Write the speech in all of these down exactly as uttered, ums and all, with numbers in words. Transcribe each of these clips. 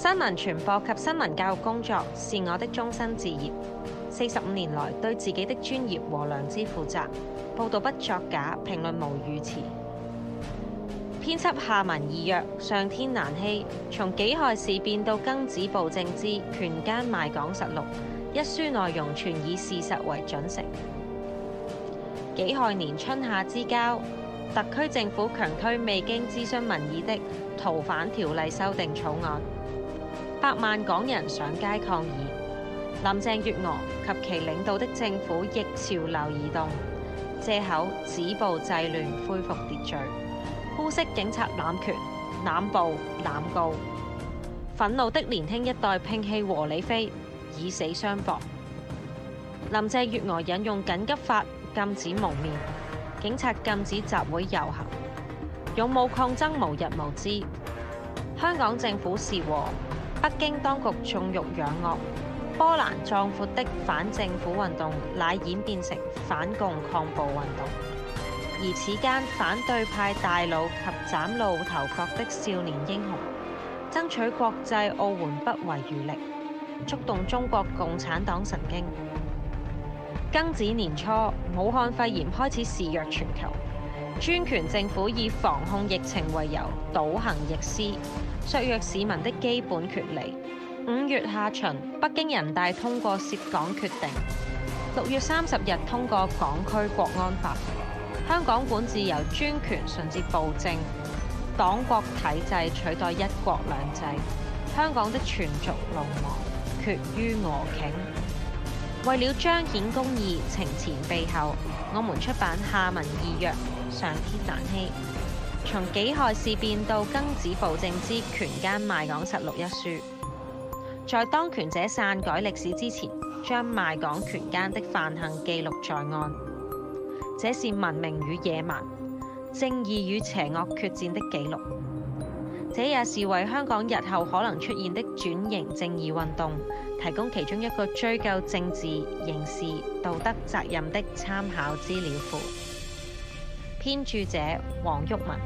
新聞傳播及新聞教育工作是我的終身志業。四十五年來，對自己的專業和良知負責，報導不作假，評論無語詞。編輯下文意約，上天難欺。從己亥事變到庚子暴政之權奸賣港實錄，一書內容全以事實為準繩。己亥年春夏之交，特區政府強推未經諮詢民意的逃犯條例修訂草案，百萬港人上街抗議。林鄭月娥及其領導的政府逆潮流而動，借口止暴制亂恢復秩序，污蔑警察濫權、濫暴、濫告。憤怒的年輕一代摒棄和理非，以死相搏。林鄭月娥引用緊急法禁止蒙面，警察禁止集會遊行，勇武抗爭無日無之。香港政府是和，北京當局縱欲養惡。波瀾壯闊的反政府運動乃演變成反共抗暴運動，而此間反對派大佬及嶄露頭角的少年英雄，爭取國際奧援不遺餘力，觸動中國共產黨神經。庚子年初，武漢肺炎開始肆虐全球，專權政府以防控疫情為由，倒行逆施，削弱市民的基本權利。五月下旬，北京人大通過涉港決定；六月三十日通過港區國安法。香港管治由專權順至暴政，黨國體制取代一國兩制。香港的全族龍亡，決於俄頃。為了彰顯公義，情前備後，我們出版下文意約，上天難欺。從己亥事變到庚子暴政之權奸賣港實錄一書。在當權者篡改歷史之前，將賣港權奸的犯行記錄在案，這是文明與野蠻、正義與邪惡決戰的記錄。這也是為香港日後可能出現的轉型正義運動提供其中一個追究政治、刑事、道德責任的參考資料庫。編著者黃毓民。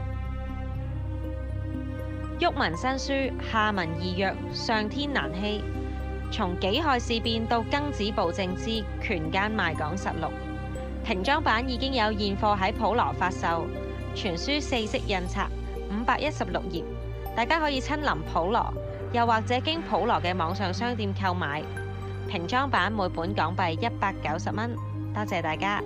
毓民新書下文意約，上天難欺。從己亥事變到庚子暴政之權奸賣港實錄，平裝版已經有現貨喺普羅發售，全書四色印刷，五百一十六頁，大家可以親臨普羅，又或者經普羅嘅網上商店購買。平裝版每本港幣一百九十蚊，多謝大家。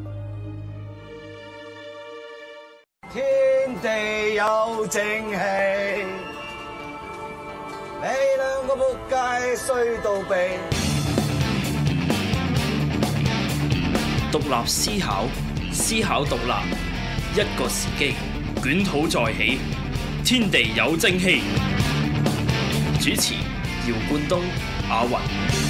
天地有正氣，你兩個仆街衰到痹。 獨立思考，思考獨立，一個時機，捲土再起，天地有正氣。主持：姚冠東、阿雲。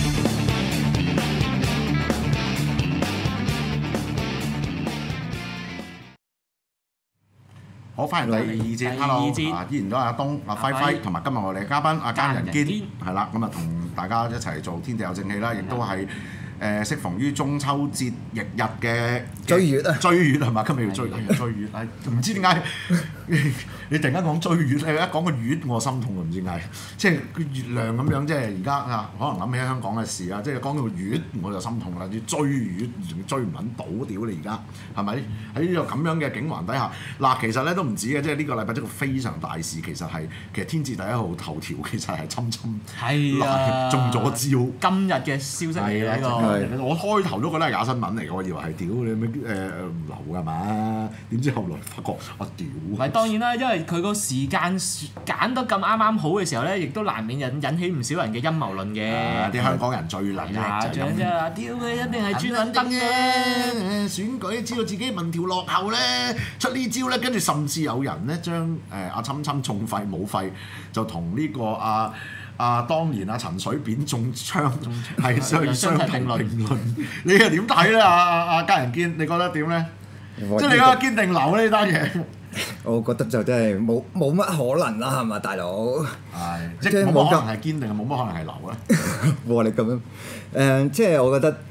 好，翻嚟第二節 ，hello， 啊，依然都係阿東、阿輝輝，同埋今日我哋嘅嘉賓阿奸人堅，係啦，咁啊同大家一齊做天地有正氣啦，亦都係誒適逢於中秋節翌日嘅追月啊， 追月係嘛？今日要追追月，係唔知點解你突然間講追月，你一講個月我心痛啊！唔知點解，即係個月亮咁樣，即係而家啊，可能諗起香港嘅事啊，即係講到月我就心痛啦，要追月仲追唔撚到，屌你而家係咪？喺呢個咁樣嘅境環底下，嗱其實咧都唔止嘅，即係呢個禮拜一個非常大事，其實係其實天字第一號頭條其實係侵侵係啊中咗招， 今日嘅消息嚟嘅呢個， 我開頭都覺得係假新聞嚟嘅，我以為係屌你咩誒唔流㗎嘛，點知後來發覺我屌。 唔係當然啦，因為佢個時間揀得咁啱啱好嘅時候咧，亦都難免引引起唔少人嘅陰謀論嘅。 啲香港人最撚叻就係咁。 屌佢一定係專撚登嘅， 選舉知道自己民調落後咧，出呢招咧，跟住甚至有人咧將誒阿侵侵中肺冇肺，就同呢個阿阿當年阿陳水扁中槍係相相提並論。你又點睇咧？阿阿阿奸人堅，你覺得點咧？即係你覺得堅定流呢單嘢？ 我覺得就真係冇冇乜可能啦，係嘛，大佬？ 係，即係冇乜可能係堅定，冇乜可能係流咧。 哇！你咁樣誒，即係我覺得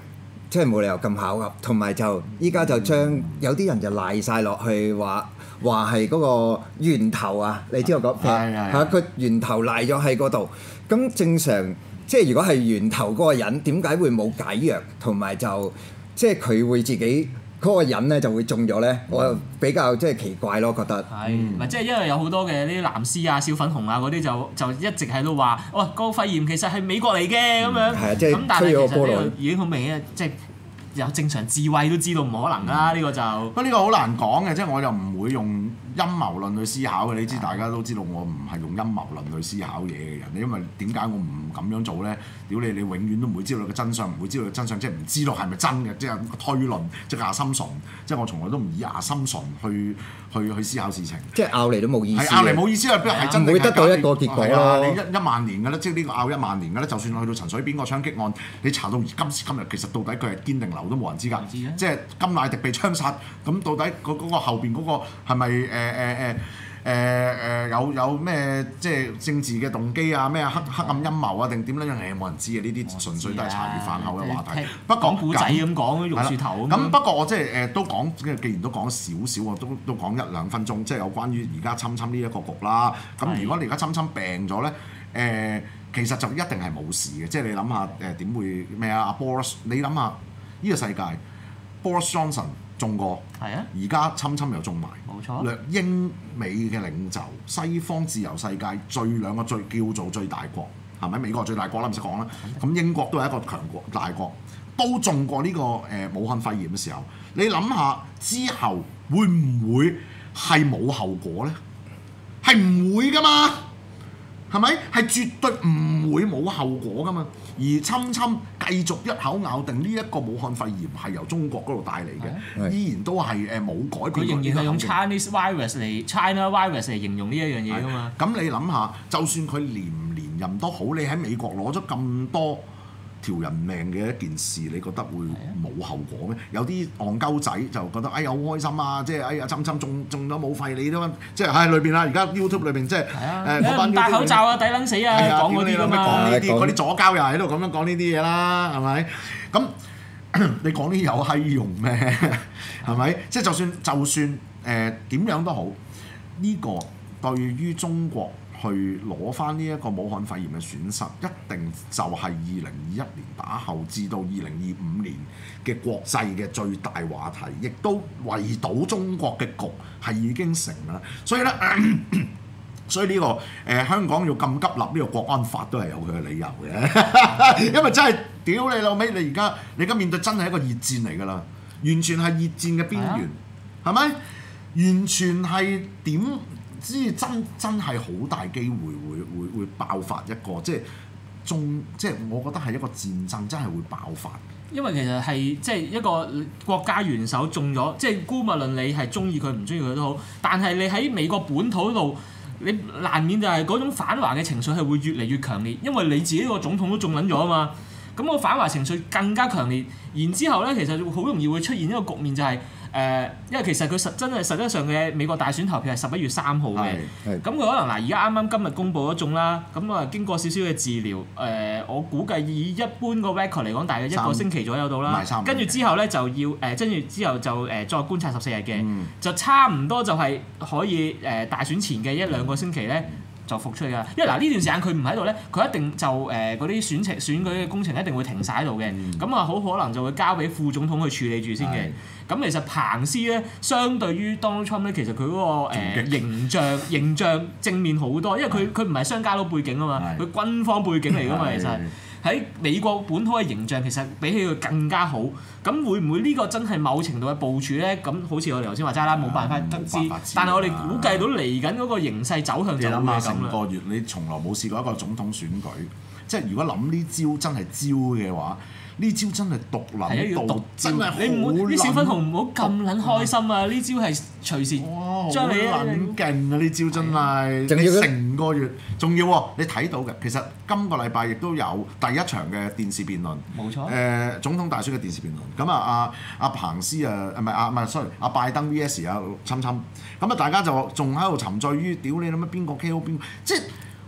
即係冇理由咁巧合，同埋就依家就將有啲人就賴晒落去話話係嗰個源頭啊，你知道講係係嚇個源頭賴咗喺嗰度，咁正常即係如果係源頭嗰個人，點解會冇解藥，同埋就即係佢會自己嗰個人咧就會中咗咧？我又比較即係奇怪咯，覺得係，唔係即係因為有好多嘅呢啲藍絲啊、小粉紅啊嗰啲就就一直喺度話，哇個肺炎其實係美國嚟嘅咁樣， 係啊，即係咁但係吹咗其實呢個個波落去。 已經好明顯，即係有正常智慧都知道唔可能啦，呢個就不過呢個好難講嘅，即係我又唔會用陰謀論去思考嘅。你知大家都知道我唔係用陰謀論去思考嘢嘅人，因為點解我唔咁樣做咧？屌你，你永遠都唔會知道個真相，唔會知道個真相，即係唔知道係咪真嘅，即係推論，即係亞心純，即係我從來都唔以亞心純去去去思考事情。 即係拗嚟都冇意思。 係拗嚟冇意思啊！邊係真定唔會得到一個結果係啊！ 咯你一一萬年嘅咧，即係呢個拗一萬年嘅咧，就算去到陳水扁個槍擊案，你查到而今時今日，其實到底佢係堅定流都冇人知㗎。即係甘迺迪被槍殺，咁到底嗰嗰個後邊嗰個係咪誒誒誒誒誒有有咩即係政治嘅動機啊？咩黑黑暗陰謀啊？定點咧？誒冇人知嘅，呢啲純粹都係茶餘飯後嘅話題。不過講古仔咁講，榕樹頭咁。 咁不過我即係誒都講，既然都講少少，我都都講一兩分鐘，即係有關於而家侵侵呢一個局啦。咁如果你而家侵侵病咗咧，誒、呃、其實就一定係冇事嘅。即係你諗下誒點會咩啊？阿 Boris，你諗下呢個世界 Boris Johnson 中過， 係啊， 而家侵侵又中埋， 冇錯。 略英美嘅領袖，西方自由世界最兩個最叫做最大國，係咪？美國最大國啦，唔使講啦。咁英國都係一個強國大國，都中過呢、這個誒、呃、武漢肺炎嘅時候，你諗下之後會唔會係冇後果咧？係唔會噶嘛？係咪？係絕對唔會冇後果噶嘛？而侵侵繼續一口咬定呢一個武漢肺炎係由中國嗰度帶嚟嘅， 的依然都係誒冇改變。 佢仍然係用 Chinese virus 嚟 China virus 嚟形容呢一樣嘢噶嘛。 咁你諗下，就算佢連唔連任都好，你喺美國攞咗咁多條人命嘅一件事，你覺得會冇後果咩？有啲戇鳩仔就覺得哎呀好開心啊！即係哎呀侵侵中中咗冇肺你都即係喺裏邊啦。而家 YouTube 裏邊即係誒嗰班戴口罩啊，抵撚死啊，講嗰啲㗎嘛。 講呢啲嗰啲左膠又喺度咁樣講呢啲嘢啦，係咪？咁你講呢啲有閪用咩？係咪？即係就算就算誒點樣都好，呢個對於中國去攞翻呢一個武漢肺炎嘅損失，一定就係二零二一年打後至到二零二五年嘅國際嘅最大話題，亦都圍堵中國嘅局係已經成啦。所以咧，所以呢、呢個誒、呃、香港要咁急立呢個國安法都係有佢嘅理由嘅，因為真係屌你老味，你而家你而家面對真係一個熱戰嚟㗎啦，完全係熱戰嘅邊緣，係咪、啊？完全係點？知真真係好大機會會會會爆發一個即係中即係我覺得係一個戰爭，真係會爆發。 因為其實係即係一個國家元首中咗，即係姑勿論你係中意佢唔中意佢都好，但係你喺美國本土度，你難免就係嗰種反華嘅情緒係會越嚟越強烈，因為你自己個總統都中撚咗啊嘛，咁個反華情緒更加強烈，然之後咧其實好容易會出現一個局面就係、是。誒、呃，因為其實佢實真係實質上嘅美國大選投票係十一月三號嘅，咁佢可能嗱而家啱啱今日公佈咗中啦，咁啊經過少少嘅治療，誒、呃、我估計以一般個 record 嚟講，大概一個星期左右到啦，跟住之後咧就要誒，跟、呃、住之後就誒、呃、再觀察十四日嘅，嗯、就差唔多就係可以誒、呃、大選前嘅一兩個星期咧。就復出㗎，因為嗱呢段時間佢唔喺度咧，佢一定就誒嗰啲選情選舉嘅工程一定會停晒喺度嘅，咁啊好可能就會交俾副總統去處理住先嘅。咁是其實彭斯咧，相對於 Donald Trump 咧，其實佢嗰、那個、呃、形象形象正面好多，因為佢佢唔係商家佬背景啊嘛，佢是軍方背景嚟㗎嘛，是其實喺美國本土嘅形象其實比起佢更加好。咁會唔會呢個真係某程度嘅部署咧？咁好似我哋頭先話齋啦，冇辦法得知。但係我哋估計到嚟緊嗰個形勢走向就會係咁啦。你諗下成個月，你從來冇試過一個總統選舉，即係如果諗呢招真係招嘅話，呢招真係獨撚到，真係好撚。 啲小粉紅唔好咁撚開心啊！呢招係隨時將你好撚勁啊！呢招真係，你成個月仲要喎，你睇到嘅。其實今個禮拜亦都有第一場嘅電視辯論，冇錯。誒總統大選嘅電視辯論。咁啊，阿阿彭斯啊，唔係啊，唔係 sorry，阿拜登 V S 啊，侵侵，咁啊，大家就仲喺度沉醉於屌你諗乜邊個 K O 邊個，即係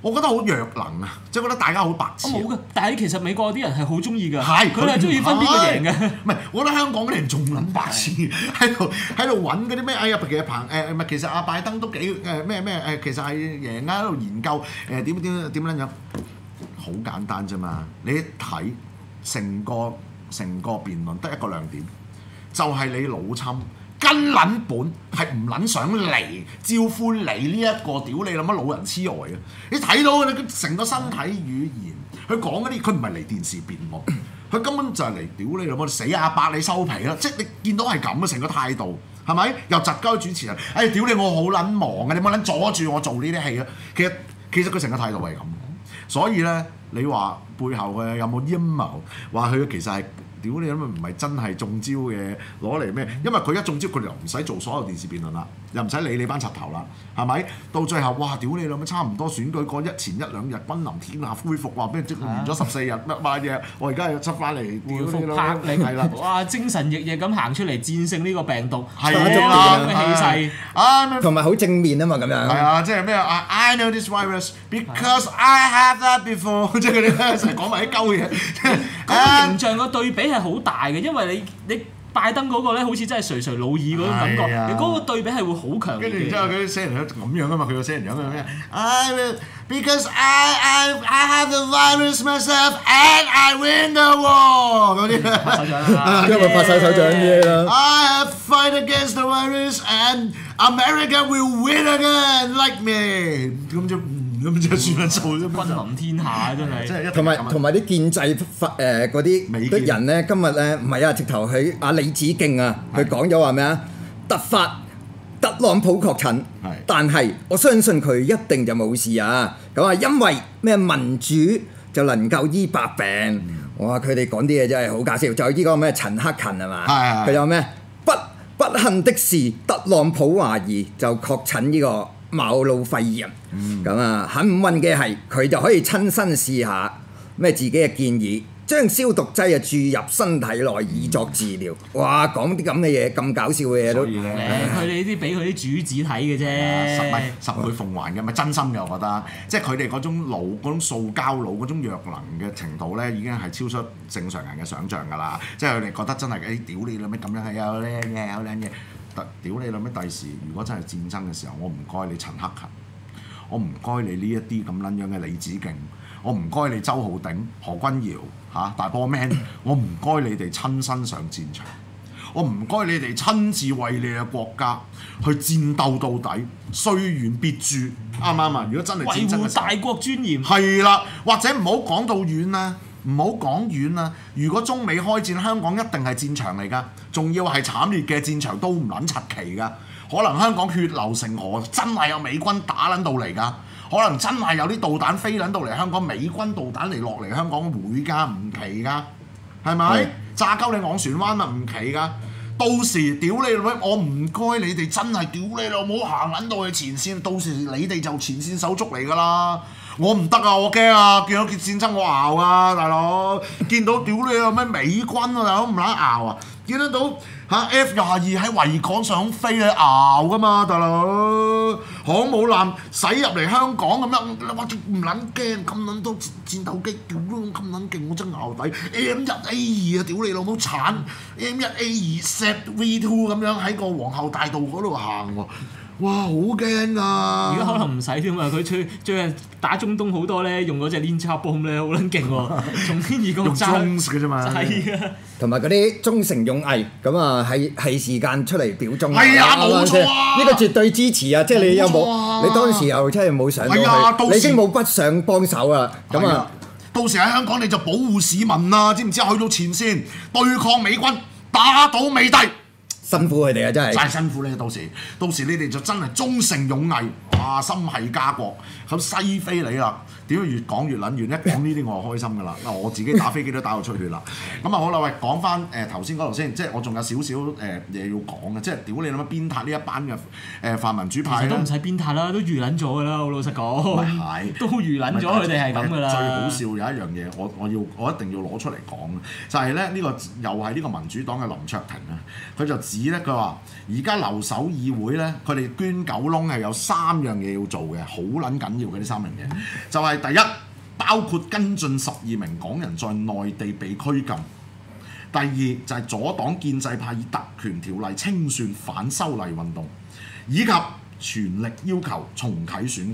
我覺得好弱能啊，即係覺得大家好白痴。 我冇嘅，但係其實美國啲人係好中意㗎， 係佢哋係中意分邊個贏嘅。 唔係，我覺得香港嗰啲人仲撚白痴，喺度喺度揾嗰啲咩？哎呀，其實彭誒唔係，其實阿拜登都幾誒咩咩誒，其實係贏啊，喺度研究誒點點點撚樣，好簡單啫嘛！你一睇成個成個辯論得一個亮點，就係、是、你老親。根撚本係唔撚想嚟招呼你呢一個屌你諗乜老人痴呆啊！你睇到你成個身體語言，佢講嗰啲佢唔係嚟電視辯論，佢根本就係嚟屌你諗乜死阿伯你收皮啦！即係你見到係咁嘅成個態度，係咪？又窒鳩主持人，哎屌你我好撚忙嘅，你冇撚阻住我做呢啲戲啊！其實其實佢成個態度係咁，所以咧你話背後嘅有冇陰謀？話佢其實係。屌你咁咪唔係真係中招嘅，攞嚟咩？因為佢一中招，佢哋又唔使做所有電視辯論啦，又唔使理你班柒頭啦，係咪？到最後，哇！屌你諗乜差唔多選舉嗰一前一兩日，君臨天下恢復，話俾人即完咗十四日乜乜嘢，我而家又出翻嚟， 屌你拍你係啦！哇！精神奕奕咁行出嚟戰勝呢個病毒， 係啦咁嘅氣勢， 啊， 同埋好正面啊嘛咁樣。 係啊，即係咩啊 ？I know this virus because I have that before， 即係佢哋咧成日講埋啲鳩嘢。 個形象個對比係好大嘅，因為你你拜登嗰個咧，好似真係垂垂老矣嗰種感覺，你嗰個對比係會好強烈嘅。 跟住然之後佢寫人樣咁樣啊嘛，佢個寫人樣係咩 ？I will because I I I have the virus myself and I win the war 嗰啲。 拍手掌啦！ 因為拍晒手掌嘢啦。 I have fight against the virus and America will win again like me。咁就咁就算數啫。 君臨天下真係。 即係同埋同埋啲建制法誒嗰啲啲人咧，今日咧唔係啊，直頭佢阿李梓敬啊，佢講咗話咩啊？突發特朗普確診，但係我相信佢一定就冇事啊！咁啊，因為咩民主就能夠醫百病。哇！佢哋講啲嘢真係好搞笑。就呢個咩陳克勤係嘛？佢有咩不不幸的是，特朗普懷疑就確診呢個某路肺炎。咁啊，很唔運嘅係佢就可以親身試下咩自己嘅建議。將消毒劑啊注入身體內以作治療。哇！講啲咁嘅嘢，咁搞笑嘅嘢都。 佢哋呢啲俾佢啲主子睇嘅啫。 十米十倍奉還嘅，咪真心嘅，我覺得。即係佢哋嗰種腦、嗰種塑膠腦、嗰種弱能嘅程度咧，已經係超出正常人嘅想像㗎啦。即係佢哋覺得真係誒屌你啦咩咁樣係有靚嘅有靚嘅，特屌你啦咩第時如果真係戰爭嘅時候，我唔該你陳克勤，我唔該你呢一啲咁撚樣嘅李梓敬，我唔該你周浩鼎、何君堯。嚇、啊、大波 man， 我唔該你哋親身上戰場，我唔該你哋親自為你嘅國家去戰鬥到底，雖遠必誅，啱唔啱啊？如果真係戰爭嘅時候，維護大國尊嚴係啦，或者唔好講到遠啦，唔好講遠啦。如果中美開戰，香港一定係戰場嚟㗎，仲要係慘烈嘅戰場都唔撚柒奇㗎。可能香港血流成河，真係有美軍打撚到嚟㗎。可能真係有啲導彈飛撚到嚟香港，美軍導彈嚟落嚟香港會㗎，唔奇㗎，係咪？是炸鳩你昂船灣咪唔奇㗎。到時屌你老母，我唔該你哋真係屌你老母行撚到去前線，到時你哋就前線手足嚟㗎啦。我唔得啊，我驚啊！見到戰爭我熬啊，大佬！見到屌你老咩美軍啊，大佬唔撚熬啊！見得到嚇 F 廿二喺維港上飛你熬㗎嘛，大佬！航母艦駛入嚟香港咁樣，我唔撚驚，咁撚多戰鬥機，屌咁撚勁，我真熬底 M 一 A 二啊，屌你老母鏟 M 一 A 二 set V two 咁樣喺個皇后大道嗰度行喎。哇！好驚啊！ 而家可能唔使添啊！佢最最近打中東好多咧，用嗰隻 Ninja bomb 咧，好撚勁喎！從天而降揸用 drones 嘅啫嘛， 係啊！ 同埋嗰啲忠誠勇毅咁啊，係係時間出嚟表忠。 係啊，冇錯啊！ 呢個絕對支持啊！即係你有冇？你當時又真係冇上到去，你已經冇筆上幫手啊！咁啊， 到時喺香港你就保護市民啊！知唔知？去到前線對抗美軍，打倒美帝。 辛苦佢哋啊！真係， 真係辛苦你到時，到時你哋就真係忠誠勇毅，哇！心係家國，咁西飛你啦！點解越講越撚遠？一講呢啲我就開心㗎啦！嗱，我自己打飛機都打到出血啦。咁啊好啦，喂，講翻誒頭先嗰度先，即係我仲有少少誒嘢要講嘅，即係屌你諗乜鞭撻呢一班嘅誒泛民主派其實都唔使鞭撻啦，都預撚咗㗎啦！我老實講， 唔係都預撚咗佢哋係咁㗎啦。 最好笑有一樣嘢，我我要我一定要攞出嚟講，就係咧呢個又係呢個民主黨嘅林卓廷啊，佢就指咧，佢話而家留守議會咧，佢哋捐九窿係有三樣嘢要做嘅，好撚緊要嘅呢三樣嘢，就係、是、第一，包括跟進十二名港人在內地被拘禁；第二就係、是、阻擋建制派以特權條例清算反修例運動，以及全力要求重啟選舉。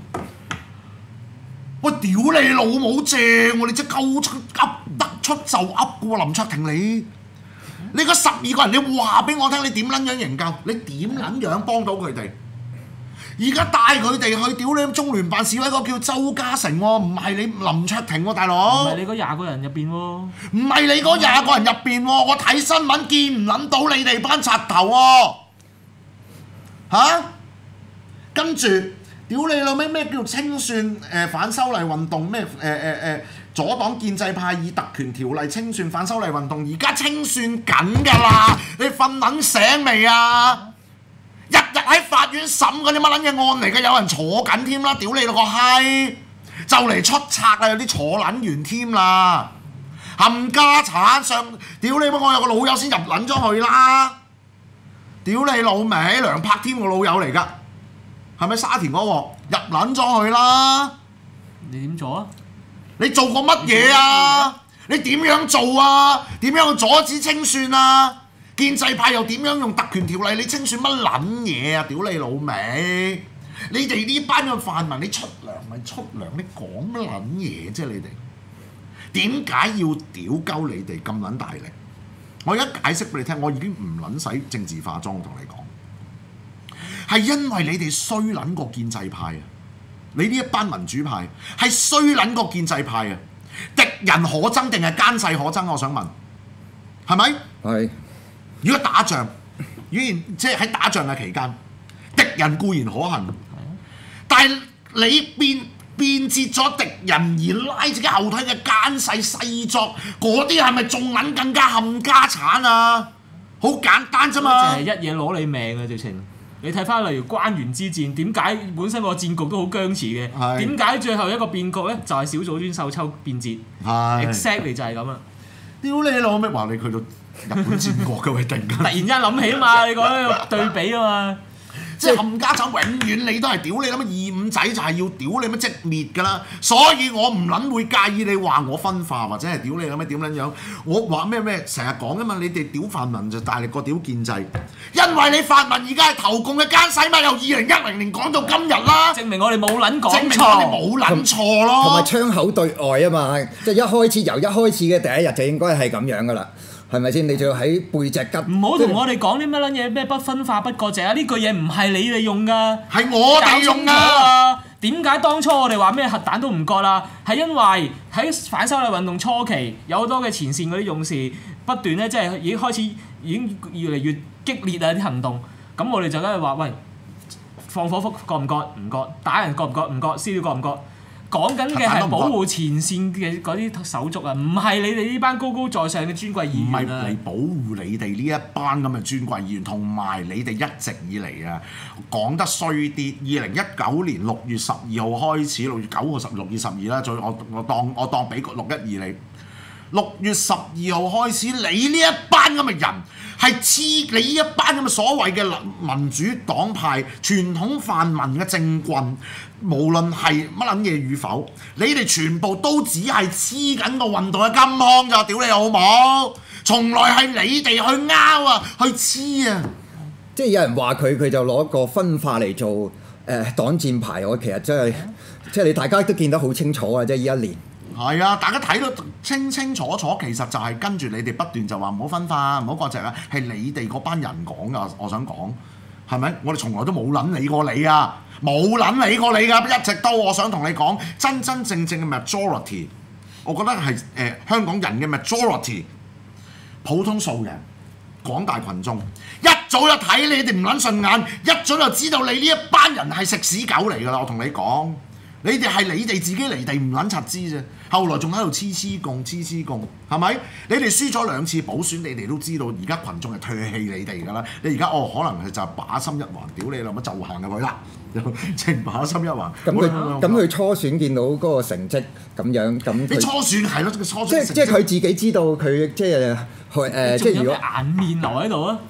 喂，屌你老母正喎！你真鳩出噏得出就噏嘅喎，林卓廷你。你嗰十二個人，你話俾我聽，你點撚樣營救？你點撚樣幫到佢哋？而家帶佢哋去屌你中聯辦示威嗰個叫周家成喎，唔係你林卓廷喎，大佬。唔係你嗰廿個人入邊喎。 唔係你嗰廿個人入邊喎，我睇新聞見唔撚到你哋班賊頭喎。嚇？跟住屌你老味咩叫清算誒、呃、反修例運動咩誒誒誒？阻擋建制派以特權條例清算反修例運動，而家清算緊㗎啦！你瞓撚醒未啊？日日喺法院審嗰啲乜撚嘢案嚟嘅，有人坐緊添啦！屌你老個閪，就嚟出冊啦！有啲坐撚完添啦，冚家產上！屌你乜！我有個老友先入撚咗去啦！屌你老味，梁柏添個老友嚟㗎，係咪沙田嗰鑊入撚咗去啦？ 你點做啊？ 你做過乜嘢啊？你點樣做啊？點樣去阻止清算啊？建制派又點樣用特權條例？你清算乜撚嘢啊？屌你老味！你哋呢班嘅泛民，你出糧咪出糧，你講乜撚嘢啫？你哋點解要屌鳩你哋咁撚大力？我而家解釋俾你聽，我已經唔撚使政治化妝，我同你講，係因為你哋衰撚過建制派啊！你呢一班民主派係衰撚過建制派啊！敵人可憎定係奸細可憎？我想問，係咪？係。如果打仗，如果即係喺打仗嘅期間，敵人固然可恨，但係你變變節咗敵人而拉自己後腿嘅奸細細作，嗰啲係咪仲撚更加冚家產啊？好簡單啫嘛！ 就係一嘢攞你命啊！直情。你睇翻例如關原之戰，點解本身個戰局都好僵持嘅？點解最後一個變局咧？就係、是、小組專秀秋變節 ，exactly 就係咁啊！ 屌你老味，話你去到日本戰國嘅位突然間， 突然間諗起啊嘛！你講呢個對比啊嘛， 即係冚家產永遠你都係屌你諗乜二五仔就係要屌你乜即滅㗎啦！所以我唔撚會介意你話我分化或者係屌你諗乜點撚樣，我話咩咩成日講㗎嘛！你哋屌泛民就大力過屌建制。因為你泛民而家係投共嘅奸細嘛，由二零一零年講到今日啦，證明我哋冇撚講錯，證明我哋冇撚錯咯。 同埋窗口對外啊嘛，即係一開始由一開始嘅第一日就應該係咁樣噶啦，係咪先？你仲要喺背脊吉， 唔好同我哋講啲乜撚嘢咩不分化不割席啊！呢句嘢唔係你哋用㗎， 係我哋用㗎。 點解當初我哋話咩核彈都唔割啦？係因為喺反修例運動初期，有好多嘅前線嗰啲勇士不斷咧，即係已經開始已經越嚟越激烈啊啲行動。咁我哋就梗係話喂，放火割唔割？唔割。打人割唔割？唔割。燒割唔割？講緊嘅係保護前線嘅嗰啲手足啊，唔係你哋呢班高高在上嘅尊貴議員啊！ 唔係嚟保護你哋呢一班咁嘅尊貴議員，同埋你哋一直以嚟啊講得衰啲。二零一九年六月十二號開始，六月九號十六月十二啦，再我我當我當俾個六一二你。六月十二號開始，你呢一班咁嘅人係黐你呢一班咁嘅所謂嘅民主黨派、傳統泛民嘅政棍，無論係乜撚嘢與否，你哋全部都只係黐緊個運動嘅金腔咋，屌你好冇？從來係你哋去拗啊，去黐啊！ 即係有人話佢，佢就攞個分化嚟做誒、呃、擋箭牌，我其實真係即係你大家都見得好清楚啊！即係呢一年。 係啊，大家睇到清清楚楚，其實就係跟住你哋不斷就話唔好分化，唔好割席啊，係你哋嗰班人講噶。我想講係咪？我哋從來都冇撚理過你啊，冇撚理過你㗎，一直都我想同你講，真真正正嘅 majority， 我覺得係誒、呃、香港人嘅 majority， 普通素人、廣大群眾一早就睇你哋唔撚順眼，一早就知道你呢一班人係食屎狗嚟㗎啦！我同你講。你哋係你哋自己離地唔撚柒知啫，後來仲喺度黐黐共黐黐共，係咪？你哋輸咗兩次補選，你哋都知道而家群眾係唾棄你哋㗎啦。你而家哦，可能係就係把心一橫，屌你老母就行入去啦，淨把心一橫。 咁佢咁佢初選見到嗰個成績咁樣，咁你初選係咯，個初選即即係佢自己知道佢即係誒，即係如果顏面留喺度啊。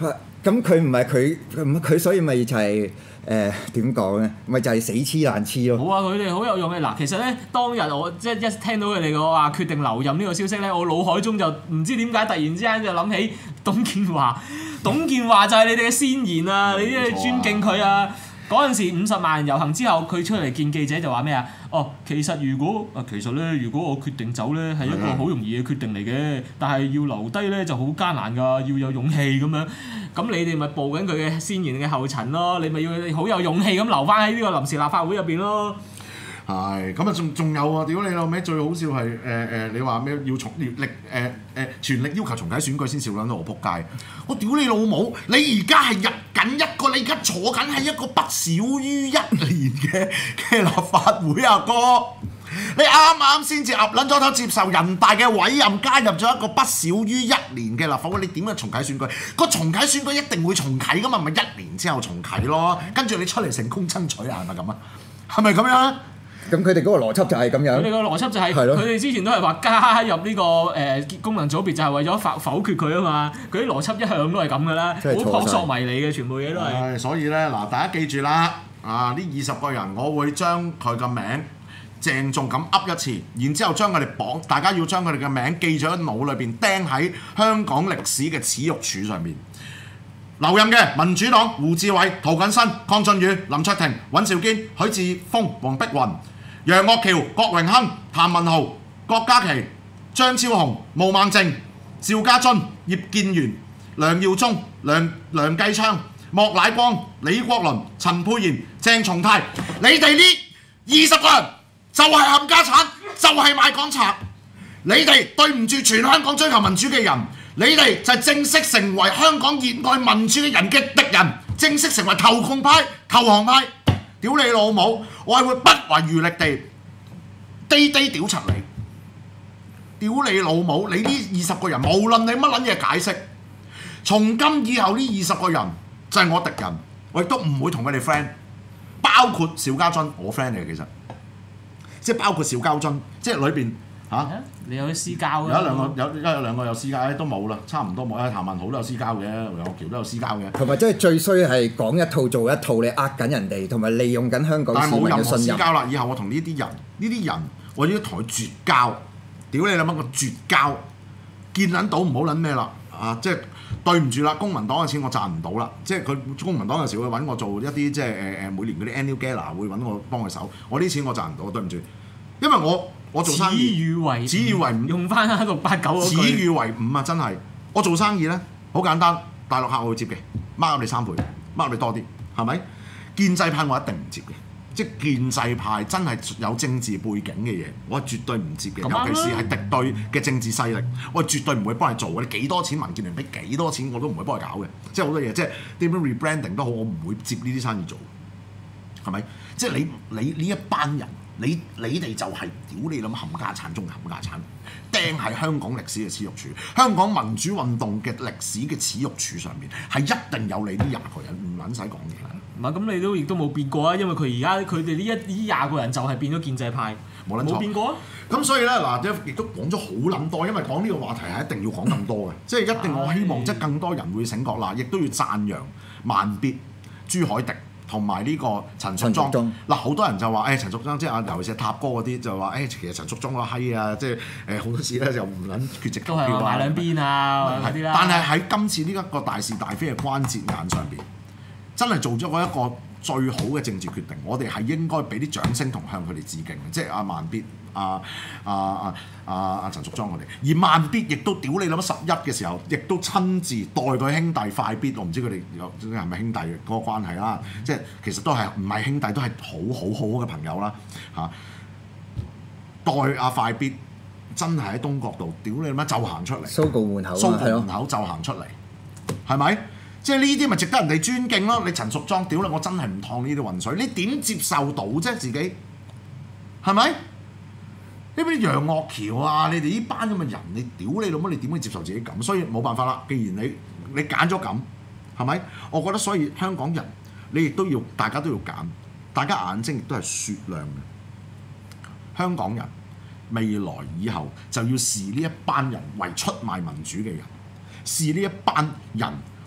咁佢唔係佢佢佢所以咪就係誒點講咧？咪就係死黐爛黐咯。 好啊！佢哋好有用嘅。嗱，其實咧，當日我即係一聽到佢哋個話決定留任呢個消息咧，我腦海中就唔知點解突然之間就諗起董建華。董建華就係你哋嘅先賢啊！你啲係尊敬佢啊！嗰陣時五十萬人遊行之後，佢出嚟見記者就話咩啊？哦，其實如果啊，其實咧，如果我決定走咧，係一個好容易嘅決定嚟嘅，但係要留低咧就好艱難㗎，要有勇氣咁樣。咁你哋咪步緊佢嘅先賢嘅後塵咯，你咪要好有勇氣咁留翻喺呢個臨時立法會入邊咯。 係，咁啊仲仲有啊！屌你老味，最好笑係誒誒，你話咩要重力誒誒、呃呃、全力要求重啟選舉先笑撚到我撲街！我屌你老母！你而家係入緊一個，你而家坐緊係一個不少於一年嘅嘅立法會啊哥！你啱啱先至岌撚咗頭接受人大嘅委任，加入咗一個不少於一年嘅立法會，你點樣重啟選舉？個重啟選舉一定會重啟噶嘛，咪一年之後重啟咯。跟住你出嚟成功爭取啊，係咪咁啊？係咪咁樣？ 咁佢哋嗰個邏輯就係咁樣。 佢哋個邏輯就係，佢哋之前都係話加入呢個誒功能組別就係為咗否否決佢啊嘛。佢啲邏輯一向都係咁噶啦，好撲朔迷離嘅，全部嘢都係。 所以咧嗱，大家記住啦，啊呢二十個人，我會將佢嘅名鄭重咁噏一次，然之後將佢哋綁，大家要將佢哋嘅名記咗喺腦裏邊，釘喺香港歷史嘅恥辱柱上面。留任嘅民主黨胡志偉、涂謹申、鄺俊宇、林卓廷、尹兆堅、許智峰、黃碧雲、楊岳橋、郭榮鏗、譚文豪、郭家麒、張超雄、毛孟靜、邵家臻、葉建源、梁耀忠、梁梁繼昌、莫乃光、李國麟、陳沛然、鄭松泰，你哋呢二十個人就係冚家產，就係賣港賊，你哋對唔住全香港追求民主嘅人。你哋就係正式成為香港熱愛民主嘅人嘅敵人，正式成為投共派、投降派。屌你老母！我係會不遺餘力地低低屌柒你。屌你老母！你呢二十個人，無論你乜撚嘢解釋，從今以後呢二十個人就係我敵人，我亦都唔會同佢哋 friend。包括邵家臻，我 friend 嚟嘅其實，即係包括邵家臻，即係裏邊。嚇、啊！ 你有啲私交嘅， 有一兩個有有兩個有私交，都冇啦，差唔多冇。啊，譚文豪都有私交嘅，梁岳橋都有私交嘅。 同埋即係最衰係講一套做一套，你呃緊人哋，同埋利用緊香港市民嘅信任。但係冇任何私交啦，以後我同呢啲人，呢啲人我要同佢絕交。屌你諗乜個絕交？見撚到唔好撚咩啦？啊，即係對唔住啦，公民黨嘅錢我賺唔到啦。即係佢公民黨有時會揾我做一啲即係誒誒每年嗰啲 annual gala 會揾我幫佢手，我啲錢我賺唔到，對唔住，因為我。我做生意， 此語為此語為五， 用翻喺六八九嗰句。 此語為五啊！真係，我做生意咧好簡單，大陸客我會接嘅，mark 你三倍，mark 你多啲，係咪？建制派我一定唔接嘅，即係建制派真係有政治背景嘅嘢，我係絕對唔接嘅，尤其是係敵對嘅政治勢力，我係絕對唔會幫你做嘅。你幾多錢民建聯俾幾多錢我都唔會幫你搞嘅，即係好多嘢，即係點樣 rebranding 都好，我唔會接呢啲生意做，係咪？即係你你呢一班人。你你哋就係屌你諗冚家產中嘅冚家產，釘喺香港歷史嘅恥辱柱，香港民主運動嘅歷史嘅恥辱柱上面，係一定有你呢廿個人，唔撚使講嘢。 唔係咁，你都亦都冇變過啊，因為佢而家佢哋呢一呢廿個人就係變咗建制派，冇冇變過啊。 咁所以咧嗱，亦都講咗好撚多，因為講呢個話題係一定要講咁多嘅，即係一定我希望即係更多人會醒覺啦，亦都要讚揚慢必、朱凱廸。同埋呢個陳淑莊嗱，好多人就話誒、哎、陳淑莊即係啊，尤其是塔哥嗰啲就話誒、哎，其實陳淑莊個閪啊，即係誒好多時咧就唔撚缺席投票啊， 買兩邊啊嗰啲啦。 但係喺今次呢一個大是大非嘅關節眼上邊，真係做咗一個最好嘅政治決定。我哋係應該俾啲掌聲同向佢哋致敬嘅，即係阿慢必、阿阿阿阿阿陳淑莊佢哋。而慢必亦都屌你諗十一嘅時候，亦都親自代佢兄弟快必，我唔知佢哋有係咪兄弟嗰個關係啦。即係其實都係唔係兄弟，都係好好好好嘅朋友啦嚇、啊。代阿快必真係喺東角度，屌你諗就行出嚟， 蘇告門口， 蘇告門口就行出嚟，係咪？即係呢啲咪值得人哋尊敬咯？你陳淑莊屌你，我真係唔燙呢啲渾水，你點接受到啫？自己係咪？呢啲楊岳橋啊，你哋呢班咁嘅人，你屌你老母，你點會接受自己咁？所以冇辦法啦。既然你你揀咗咁，係咪？我覺得所以香港人，你亦都要大家都要揀，大家眼睛亦都係雪亮嘅。香港人未來以後就要視呢一班人為出賣民主嘅人，視呢一班人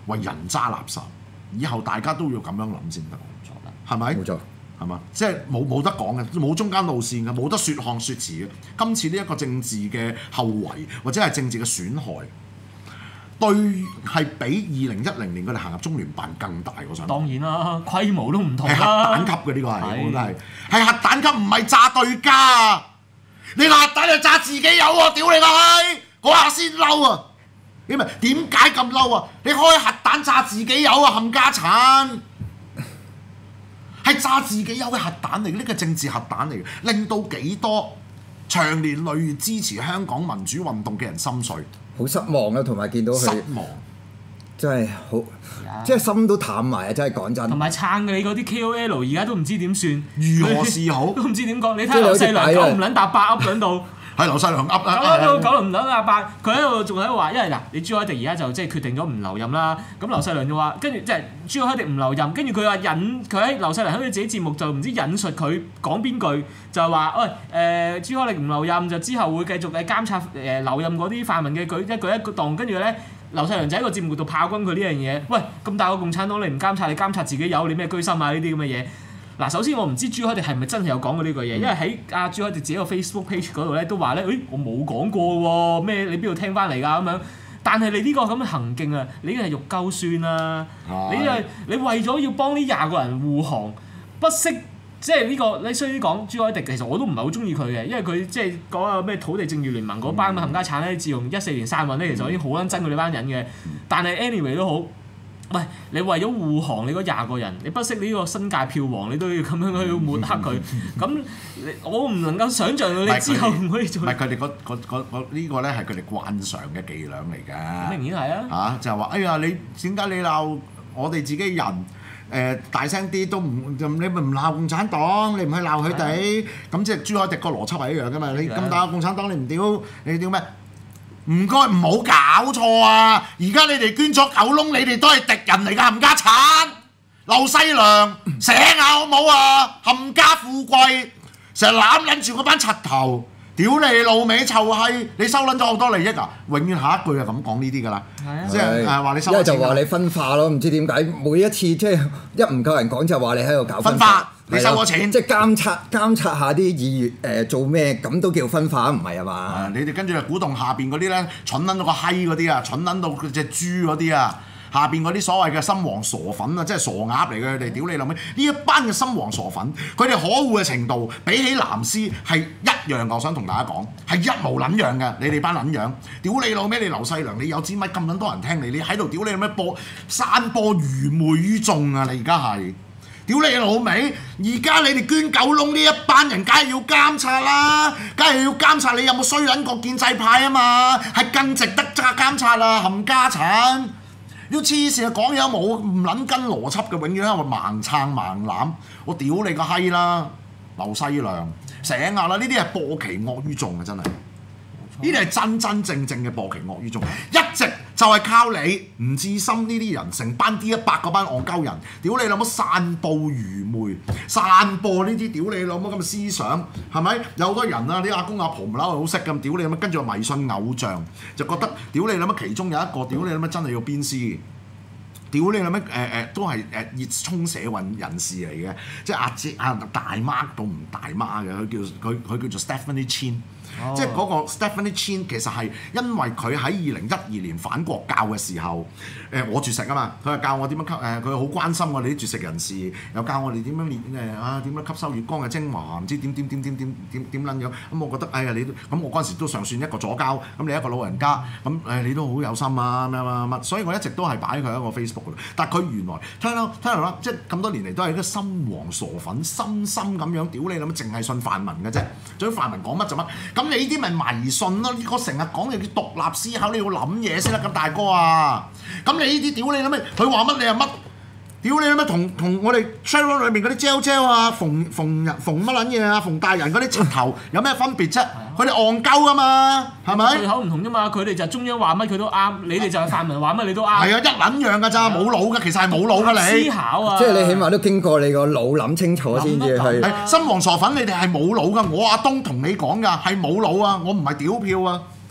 為人渣垃圾，以後大家都要咁樣諗先得，係咪？ 冇錯。 係嘛？即係冇冇得講嘅，冇中間路線嘅，冇得説項説詞嘅。今次呢一個政治嘅後遺或者係政治嘅損害，對係比二零一零年佢哋行入中聯辦更大。我想當然啦，規模都唔同係核啦。 彈級嘅呢個係， 係我覺得係係核彈級，唔係炸對家。你核彈就炸自己有喎，屌你個閪！嗰下先嬲啊！你咪點解咁嬲啊？你開核彈炸自己有啊，冚家產！係炸自己有嘅核彈嚟嘅，呢個政治核彈嚟嘅，令到幾多長年累月支持香港民主運動嘅人心碎， 好失望啊！同埋見到失佢望， 真係好，即係心都淡埋啊！真係講真。 同埋撐你嗰啲 K O L 而家都唔知點算， 如何是好？ 都唔知點講。你睇下劉細良九唔撚搭八噏喺度。 係劉細良噏九啊！ 到九唔撚阿八，佢喺度仲喺度話，因為嗱，你朱凱廸而家就即係決定咗唔留任啦。咁劉細良就話，跟住即係朱凱廸唔留任，跟住佢話引佢喺劉細良喺佢自己節目就唔知引述佢講邊句，就係話喂誒朱凱廸唔留任，就之後會繼續誒監察誒、呃、留任嗰啲泛民嘅舉一舉一動，跟住咧劉細良就喺個節目度炮轟佢呢樣嘢。喂，咁大個共產黨你唔監察，你監察自己有你咩居心啊？呢啲咁嘅嘢。嗱，首先我唔知朱凱廸係咪真係有講過呢句嘢，因為喺阿朱凱廸自己個 Facebook page 嗰度咧都話咧，誒我冇講過喎，咩你邊度聽翻嚟㗎咁樣？但係你呢個咁嘅行徑啊，你已經係肉鳩酸啦！你係你為咗要幫呢廿個人護航，不惜即係呢個你衰啲講朱凱廸，其實我都唔係好中意佢嘅，因為佢即係講個咩土地正義聯盟嗰班冚家產咧，自從一四年散運咧，其實我已經好撚憎佢哋班人嘅。但係 anyway 都好。喂，你為咗護航你嗰廿個人，你不惜呢個新界票王，你都要咁樣去抹黑佢。咁我唔能夠想像到你之後唔可以做。 唔係佢哋嗰嗰嗰嗰呢個咧係佢哋慣常嘅伎倆嚟㗎。 明顯係啊。 嚇就係話，哎呀你點解你鬧我哋自己人？誒、呃、大聲啲都唔，你咪唔鬧共產黨，你唔去鬧佢哋。咁即係朱凱廸個邏輯係一樣㗎嘛？你咁大個共產黨你唔屌，你屌咩？唔該唔好搞錯啊！而家你哋捐咗九窿，你哋都係敵人嚟㗎，冚家產！劉細良醒下好唔好啊？冚家富貴，成日攬撚住嗰班柒頭，屌你老味臭閪！你收撚咗好多利益啊！永遠下一句係咁講呢啲㗎啦，即係誒話你收。 一係就話你分化咯，唔知點解每一次即係一唔夠人講就話你喺度搞分化。你收我錢， 即係監察監察下啲議員誒、呃、做咩，咁都叫分化，唔係啊嘛？ 你哋跟住就鼓動下邊嗰啲咧，蠢撚到個閪嗰啲啊，蠢撚到隻豬嗰啲啊，下邊嗰啲所謂嘅心黃傻粉啊，即係傻鴨嚟嘅佢哋，屌你老味！呢一班嘅心黃傻粉，佢哋可惡嘅程度比起藍絲係一樣，我想同大家講係一模撚樣嘅，你哋班撚樣，屌你老味！你劉細良，你有支咪咁撚多人聽你，你喺度屌你老味播散播愚昧於眾啊！你而家係。屌你老味！而家你哋捐九窿呢一班人，梗係要監察啦，梗係要監察你有冇衰撚過建制派啊嘛，係更值得揸監察啦，冚家產！要黐線啊，講嘢冇唔撚跟邏輯嘅，永遠喺度盲撐盲攬，我屌你個閪啦！劉細良醒下啦，呢啲係播其惡於眾啊，真係。呢啲係真真正正嘅播其惡於眾，一直就係靠你吳志森呢啲人，成班 D 一百嗰班戇鳩人，屌你老母散佈愚昧，散播呢啲屌你老母咁嘅思想，係咪？有好多人啊，啲阿公阿婆唔嬲好識咁，屌你老母跟住迷信偶像，就覺得屌你老母其中有一個屌你老母真係要鞭屍。屌你諗咩？誒誒都係誒熱衷社運人士嚟嘅，即係阿姐阿大媽到唔大媽嘅，佢叫佢佢叫做 Stephanie Chin，、oh. 即係嗰個 Stephanie Chin 其實係因為佢喺二零一二年反國教嘅時候，誒、呃、我絕食啊嘛，佢係教我點樣吸誒，佢好關心我哋啲絕食人士，又教我哋點樣練誒啊點樣吸收月光嘅精華，唔知點點點點點點點撚樣，咁、嗯、我覺得哎呀你都咁我嗰陣時都尚算一個左膠，咁你一個老人家，咁、嗯、誒你都好有心啊乜乜乜，所以我一直都係擺佢喺個 Facebook。但係佢原來聽到聽到啦，即係咁多年嚟都係啲心黃傻粉，深深咁樣屌你諗，淨係信泛民嘅啫。至於泛民講乜就乜，咁你呢啲咪迷信咯？我成日講你要獨立思考，你要諗嘢先得，咁大哥啊！咁你呢啲屌你諗咩？佢話乜你係乜？屌你諗咩？同同我哋 channel 裏面嗰啲 gel gel 啊，馮馮人馮乜撚嘢啊，馮大人嗰啲柒頭有咩分別啫？佢哋戇鳩㗎嘛，係咪？ 對口唔同啫嘛，佢哋就中央話乜佢都啱，你哋就係泛民話乜你都啱。係啊，一撚樣㗎咋，冇腦㗎，其實係冇腦㗎你。 思考啊！ 即係你起碼都經過你個腦諗清楚先至去。 心黃傻粉，你哋係冇腦㗎。我阿東同你講㗎，係冇腦啊，我唔係屌票啊。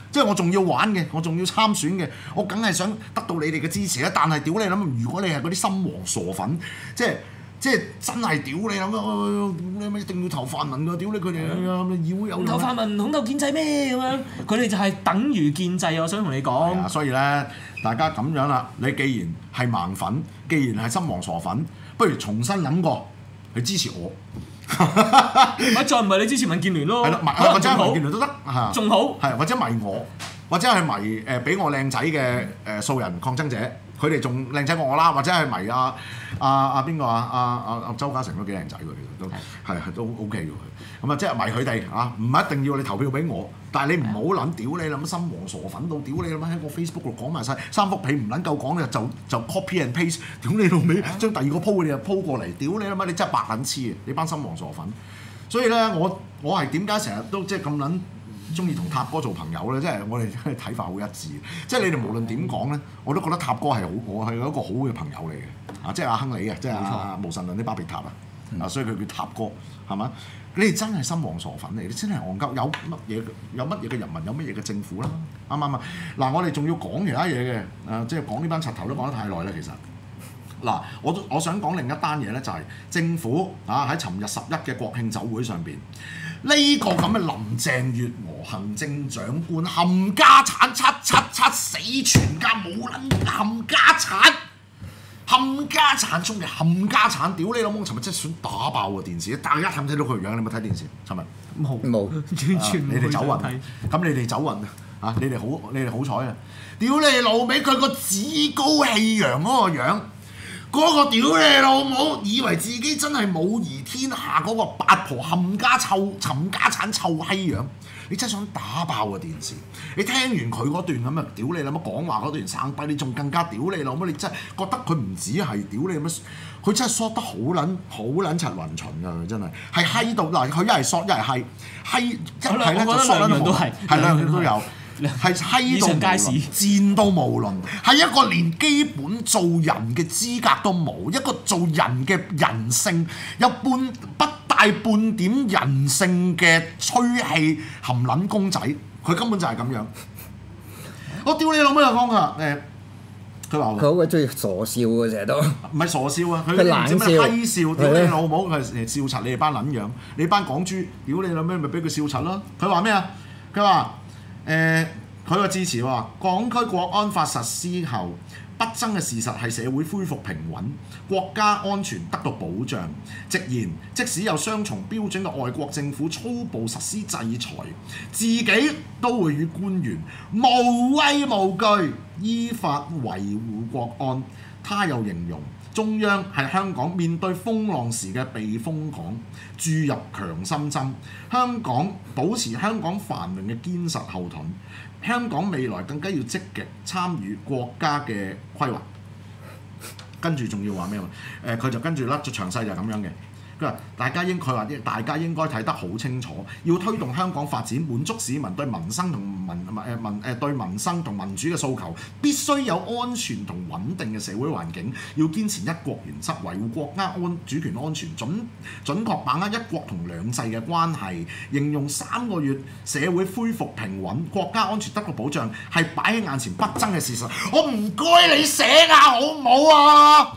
即係我仲要玩嘅，我仲要參選嘅，我梗係想得到你哋嘅支持啦。但係屌你諗，如果你係嗰啲心黃傻粉，即係即係真係屌你諗，你咪一定要投泛民㗎，屌你佢哋議會有投泛民恐鬥建制咩咁樣？佢哋就係等於建制，我想同你講。 啊，所以咧，大家咁樣啦，你既然係盲粉，既然係心黃傻粉，不如重新諗過去支持我。 咪再唔係你支持民建聯咯， 係啦，或者民建聯都得嚇， 仲好係或者迷我，或者係迷誒比我靚仔嘅誒素人抗爭者，佢哋仲靚仔過我啦，或者係迷阿阿阿邊個啊？阿阿阿周家成都幾靚仔喎，其實都係係都 OK 嘅佢，咁啊即係迷佢哋啊，唔一定要你投票俾我，但係你唔好撚屌你諗心黃傻粉到屌你諗喺個 Facebook 度講埋晒三幅被唔撚夠講嘅就就 copy and paste， 屌你老味將第二個 po 你又 po 過嚟，屌你諗你真係白撚黐嘅，你班心黃傻粉。所以咧，我我係點解成日都即係咁撚中意同塔哥做朋友咧？即係我哋睇法好一致。即係你哋無論點講咧，我都覺得塔哥係好，我係一個好嘅朋友嚟嘅。啊，即係阿亨利嘅，即係阿無神論啲巴別塔啊。啊，所以佢叫塔哥，係嘛？你哋真係心黃傻粉嚟，你真係戇鳩。有乜嘢有乜嘢嘅人民，有乜嘢嘅政府啦？啱唔啱啊？嗱，我哋仲要講其他嘢嘅，誒，即係講呢班柒頭都講得太耐啦，其實。嗱，我都我想講另一單嘢咧，就係政府啊喺尋日十一嘅國慶酒會上邊，呢個咁嘅林鄭月娥行政長官冚家產七七七死全家冇撚冚家產，冚家產中嘅冚家產，屌你老母！尋日真係想打爆個電視，大家睇唔睇到佢個樣？你有冇睇電視？尋日冇冇， 完全你哋走運，咁你哋走運啊！你哋好，你哋好彩啊！屌你老味，佢個趾高氣揚嗰個樣。嗰個屌你老母，以為自己真係母儀天下嗰個八婆冚家臭冚家產臭閪樣，你真係想打爆個電視！你聽完佢嗰段咁啊，屌你老母講話嗰段生逼，你仲更加屌你老母！你真係覺得佢唔止係屌你老母，佢真係嗦得好撚好撚柒雲巡㗎！佢真係係閪到嗱，佢一係嗦一係閪閪一係咧就嗦得兩樣都係，係兩樣都有。係閪到無倫，賤到無倫，係一個連基本做人嘅資格都冇，一個做人嘅人性有半不帶半點人性嘅吹氣含撚公仔，佢根本就係咁樣。我屌你老母又講㗎誒，佢話佢好鬼中意傻笑嘅，成日都唔係傻笑啊，佢佢冷笑， 閪笑，屌你老母，佢係笑柒你哋班撚樣，你班港豬，屌你老母咪俾佢笑柒咯。佢話咩啊？佢話。誒，佢個致辭話：港區國安法實施後，不爭嘅事實係社會恢復平穩，國家安全得到保障。直言，即使有雙重標準嘅外國政府粗暴實施制裁，自己都會與官員無畏無懼，依法維護國安。他又形容中央係香港面對風浪時嘅避風港，注入強心針。香港保持香港繁榮嘅堅實後盾。香港未來更加要積極參與國家嘅規劃。跟住仲要話咩？誒、呃，佢就跟住啦，就詳細就係咁樣嘅。佢話：大家應佢話大家應該睇得好清楚，要推動香港發展，滿足市民對民生同民誒民誒對民生同民主嘅訴求，必須有安全同穩定嘅社會環境，要堅持一國原則，維護國家安主權安全，準準確把握一國同兩制嘅關係。形容三個月社會恢復平穩，國家安全得到保障，係擺喺眼前不爭嘅事實。我唔該你寫啊，好唔好啊？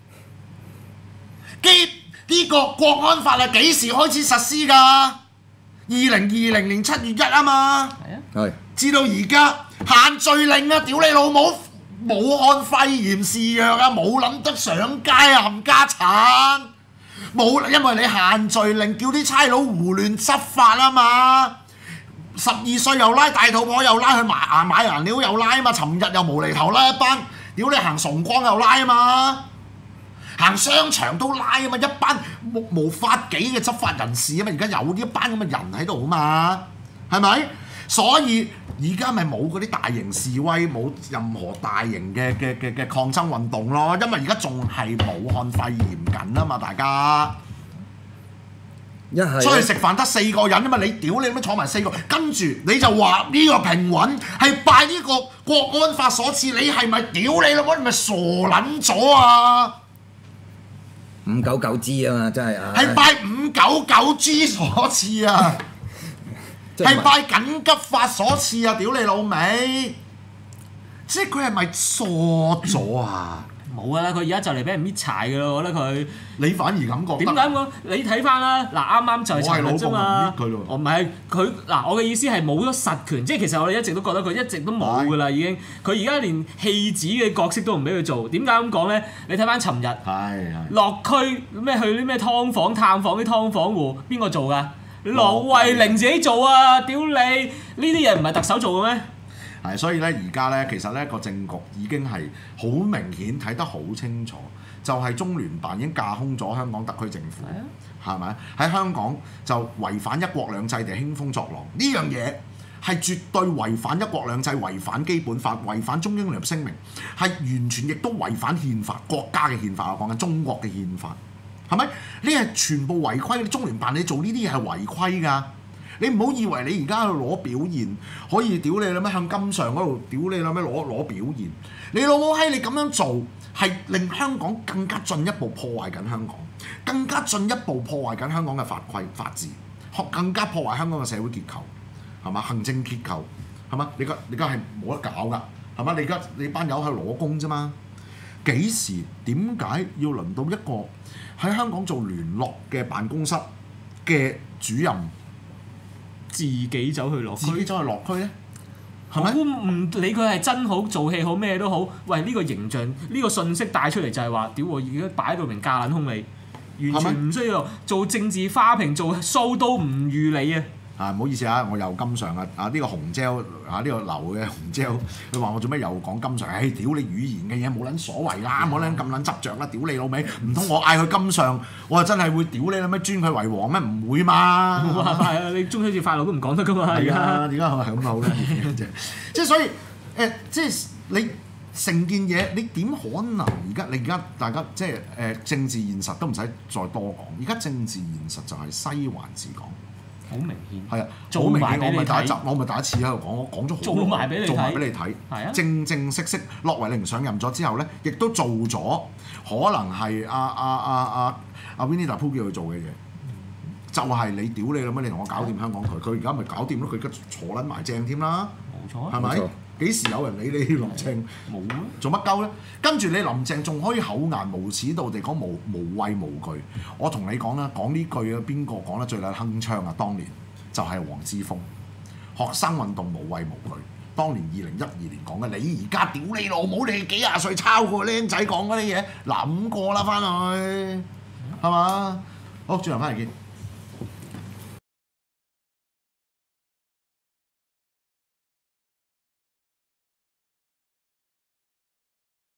基呢個國安法係幾時開始實施㗎？二零二零年七月一啊嘛，係啊，係。至到而家限聚令啊，屌你老母！武漢肺炎肆虐啊，冇諗得上街啊，冚家產！冇，因為你限聚令，叫啲差佬胡亂執法啊嘛。十二歲又拉大肚婆又拉去買牙買顏料又拉啊嘛，尋日又無厘頭拉一班，屌你行崇光又拉啊嘛。行商場都拉啊嘛，一班無無法紀嘅執法人士啊嘛，而家有呢一班咁嘅人喺度啊嘛，係咪？所以而家咪冇嗰啲大型示威，冇任何大型嘅嘅嘅嘅抗爭運動咯，因為而家仲係武漢肺炎緊啊嘛，大家。一係出去食飯得四個人啊嘛，你屌你咁樣坐埋四個，跟住你就話呢個平穩係拜呢個國安法所賜，你係咪屌你老母？你咪傻撚咗啊！ 五九九 G 啊嘛，真係啊！ 係拜五九九 G 所賜啊！ 即係拜緊急法所賜啊！屌你老味！即係佢係咪傻咗啊？ 冇啊！佢而家就嚟俾人搣柴㗎咯，我覺得佢。 你反而咁覺得？ 點解咁？你睇翻啦，嗱啱啱就係尋日啫嘛。 我係老婆唔搣佢咯。 我唔係佢嗱，我嘅意思係冇咗實權，即係其實我哋一直都覺得佢一直都冇㗎啦，已經。佢而家連戲子嘅角色都唔俾佢做，點解咁講咧？你睇翻尋日， 係係落區咩去啲咩劏房探訪啲劏房戶，邊個做㗎？羅慧玲自己做啊！屌你，呢啲嘢唔係特首做嘅咩？ 係，所以咧而家咧，其實咧個政局已經係好明顯睇得好清楚，就係、是、中聯辦已經架空咗香港特區政府，係咪、啊？喺香港就違反一國兩制地興風作浪，呢樣嘢係絕對違反一國兩制、違反基本法、違反中英聯合聲明，係完全亦都違反憲法、國家嘅憲法。我講緊中國嘅憲法，係咪？呢係全部違規。中聯辦你做呢啲嘢係違規㗎。你唔好以為你而家喺度攞表現，可以屌你啦咩向金上嗰度屌你啦咩攞攞表現，你老母閪你咁樣做係令香港更加進一步破壞緊香港，更加進一步破壞緊香港嘅法規法治，更加破壞香港嘅社會結構，係嘛？行政結構係嘛？你而家你而家係冇得搞㗎，係嘛？你而家你班友去攞工啫嘛？幾時點解要輪到一個喺香港做聯絡嘅辦公室嘅主任？ 自己走去落區， 自己走去落區咧，係咪？ 我唔理佢係真好做戲好咩都好，喂呢、呢個形象呢、呢個信息帶出嚟就係話，屌我而家擺到明架撚空你，完全唔需要做政治花瓶，做 show 都唔預你啊！ 啊唔好意思啊，我又金上啊啊呢、呢個紅椒啊呢、呢個流嘅紅椒，佢話我做咩又講金上？唉、哎、屌你語言嘅嘢冇撚所謂啦，冇撚咁撚執着啦，屌你老味！唔通我嗌佢金上，我係真係會屌你啦咩？尊佢為王咩？唔會嘛！ 係啊，你中秋節快樂都唔講得噶嘛？ 係啊，點解係咁啊？好撚熱嘅即係所以誒、呃，即係你成件嘢，你點可能而家你而家大家即係誒、呃、政治現實都唔使再多講，而家政治現實就係西環治港。 好明顯， 係啊， 做埋俾你睇。 我咪第一集，我咪第一次喺度講，我講咗好多。 做埋俾你睇， 做埋俾你睇。 係啊， 正正式式，駱惠寧上任咗之後咧，亦都做咗可能係阿阿阿阿阿 Winnie the Pooh 叫佢做嘅嘢，就係你屌你啦咩？你同我搞掂香港佢，佢而家咪搞掂咯，佢而家坐撚埋正添啦。 冇錯， 係咪？幾時有人理你林鄭？冇啊！做乜鳩咧？跟住你林鄭仲可以厚顏無恥到地講無無畏無懼。我同你講啦，講呢句啊，邊個講得最撚鏗鏘啊？當年就係黃之鋒，學生運動無畏無懼。當年二零一二年講嘅，你而家屌你老母，你幾廿歲抄個僆仔講嗰啲嘢，諗過啦，翻去係嘛？好，轉頭翻嚟見。